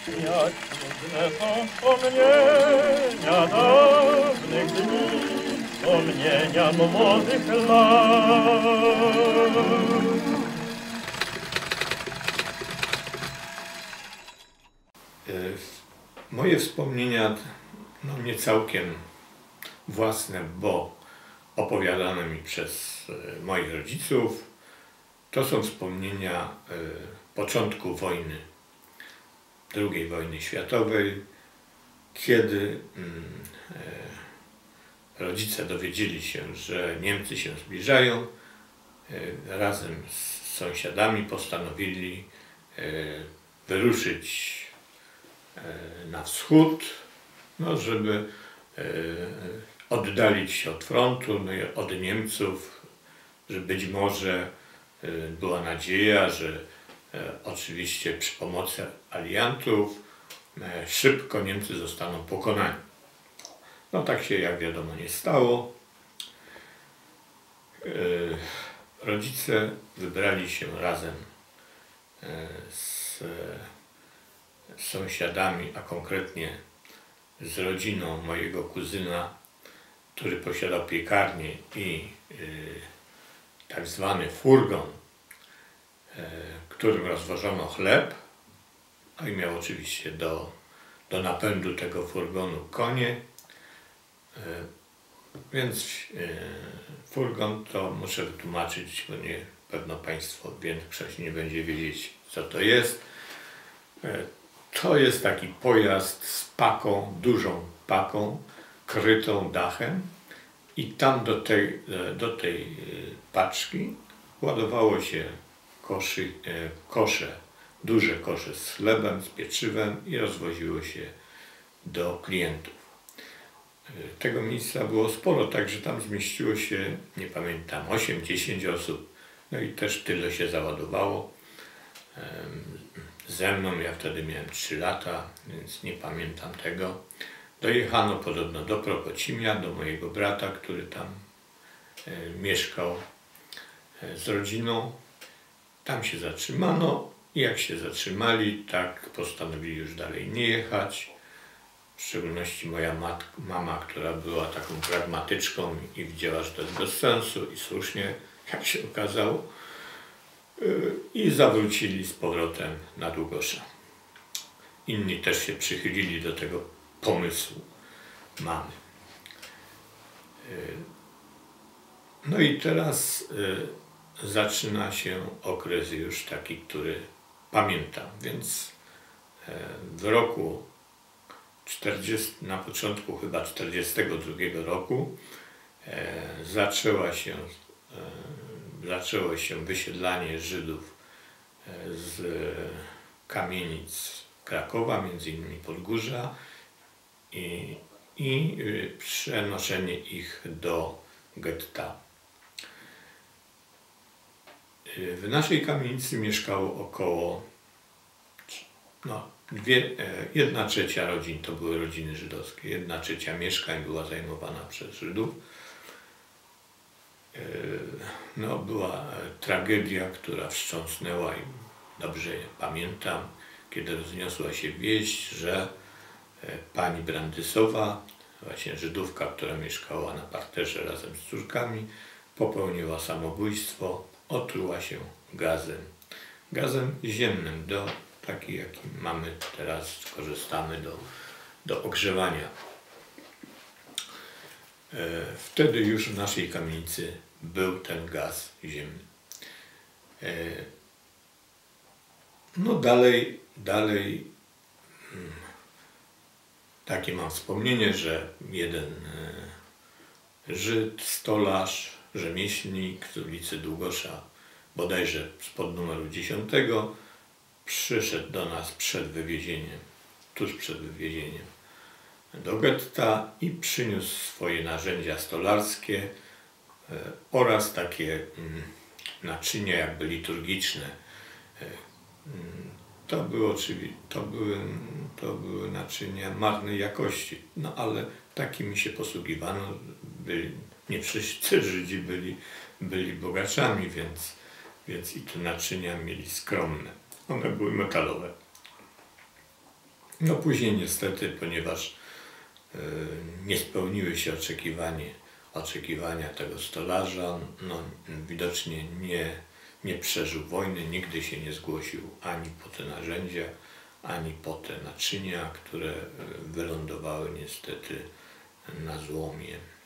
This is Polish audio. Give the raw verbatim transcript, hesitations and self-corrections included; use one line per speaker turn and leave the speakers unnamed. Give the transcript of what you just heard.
Jak cudne są wspomnienia dawnych dni, wspomnienia młodych lat.
Moje wspomnienia, no nie całkiem własne, bo opowiadane mi przez moich rodziców, to są wspomnienia początku wojny, drugiej wojny światowej, kiedy rodzice dowiedzieli się, że Niemcy się zbliżają, razem z sąsiadami postanowili wyruszyć na wschód, no, żeby oddalić się od frontu, no i od Niemców, że być może była nadzieja, że oczywiście przy pomocy aliantów szybko Niemcy zostaną pokonani. No tak się, jak wiadomo, nie stało. Rodzice wybrali się razem z sąsiadami, a konkretnie z rodziną mojego kuzyna, który posiadał piekarnię i tak zwany furgon, którym rozwożono chleb, no i miał oczywiście do, do napędu tego furgonu konie, więc furgon to muszę wytłumaczyć, bo nie, pewno Państwo, większość nie będzie wiedzieć, co to jest. To jest taki pojazd z paką, dużą paką, krytą dachem i tam do tej, do tej paczki ładowało się koszy, kosze, duże kosze z chlebem, z pieczywem i rozwoziło się do klientów. Tego miejsca było sporo, także tam zmieściło się, nie pamiętam, osiem dziesięć osób, no i też tyle się załadowało. Ze mną, ja wtedy miałem trzy lata, więc nie pamiętam tego. Dojechano podobno do Kropocimia, do mojego brata, który tam e, mieszkał e, z rodziną. Tam się zatrzymano i jak się zatrzymali, tak postanowili już dalej nie jechać. W szczególności moja mat mama, która była taką pragmatyczką i widziała, że to jest bez sensu i słusznie, jak się okazało. I zawrócili z powrotem na Długosza. Inni też się przychylili do tego pomysłu mamy. No i teraz zaczyna się okres już taki, który pamiętam, więc w roku czterdziestym, na początku chyba czterdziestego drugiego roku zaczęła się zaczęło się wysiedlanie Żydów z kamienic Krakowa, między innymi Podgórza, i, i przenoszenie ich do getta. W naszej kamienicy mieszkało około no, dwie, jedna trzecia rodzin, to były rodziny żydowskie, jedna trzecia mieszkań była zajmowana przez Żydów. No, była tragedia, która wstrząsnęła i dobrze pamiętam, kiedy rozniosła się wieść, że pani Brandysowa, właśnie Żydówka, która mieszkała na parterze razem z córkami, popełniła samobójstwo, otruła się gazem, gazem ziemnym, do taki jaki mamy teraz, korzystamy do, do ogrzewania. Wtedy już w naszej kamienicy był ten gaz ziemny. No dalej, dalej takie mam wspomnienie, że jeden Żyd, stolarz, rzemieślnik z ulicy Długosza, bodajże spod numeru dziesiątego, przyszedł do nas przed wywiezieniem, tuż przed wywiezieniem do getta i przyniósł swoje narzędzia stolarskie e, oraz takie mm, naczynia jakby liturgiczne. E, to, było, czyli, to, były, to były naczynia marnej jakości, no ale takimi się posługiwano. Byli, nie wszyscy Żydzi byli, byli bogaczami, więc, więc i te naczynia mieli skromne. One były metalowe. No później niestety, ponieważ y, nie spełniły się oczekiwanie, oczekiwania tego stolarza, no widocznie nie, nie przeżył wojny, nigdy się nie zgłosił ani po te narzędzia, ani po te naczynia, które y, wylądowały niestety na złomie.